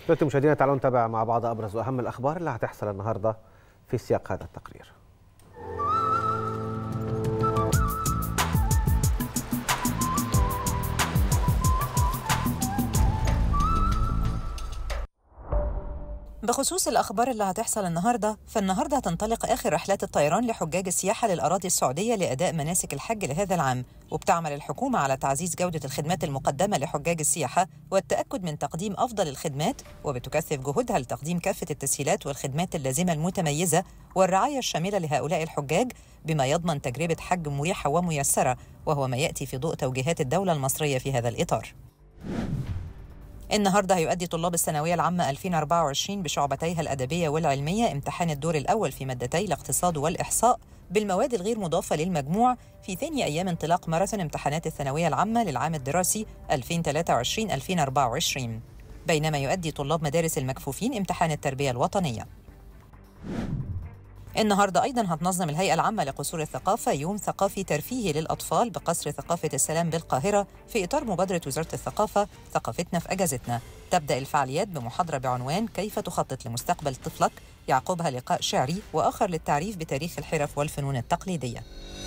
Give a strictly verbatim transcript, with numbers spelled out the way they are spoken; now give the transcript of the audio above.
دلوقتي مشاهدينا تعالوا نتابع مع بعض ابرز واهم الاخبار اللي هتحصل النهارده في سياق هذا التقرير. بخصوص الأخبار اللي هتحصل النهاردة، فالنهاردة هتنطلق آخر رحلات الطيران لحجاج السياحة للأراضي السعودية لأداء مناسك الحج لهذا العام، وبتعمل الحكومة على تعزيز جودة الخدمات المقدمة لحجاج السياحة والتأكد من تقديم أفضل الخدمات، وبتكثف جهودها لتقديم كافة التسهيلات والخدمات اللازمة المتميزة والرعاية الشاملة لهؤلاء الحجاج بما يضمن تجربة حج مريحة وميسرة، وهو ما يأتي في ضوء توجيهات الدولة المصرية في هذا الإطار. النهارده هيؤدي طلاب الثانوية العامة ألفين وأربعة وعشرين بشعبتيها الأدبية والعلمية امتحان الدور الأول في مادتي الاقتصاد والإحصاء بالمواد الغير مضافة للمجموع في ثاني أيام انطلاق ماراثون امتحانات الثانوية العامة للعام الدراسي ألفين وثلاثة وعشرين ألفين وأربعة وعشرين، بينما يؤدي طلاب مدارس المكفوفين امتحان التربية الوطنية. النهارده أيضا هتنظم الهيئة العامة لقصور الثقافة يوم ثقافي ترفيهي للأطفال بقصر ثقافة السلام بالقاهرة في إطار مبادرة وزارة الثقافة ثقافتنا في أجازتنا. تبدأ الفعاليات بمحاضرة بعنوان كيف تخطط لمستقبل طفلك، يعقبها لقاء شعري وآخر للتعريف بتاريخ الحرف والفنون التقليدية.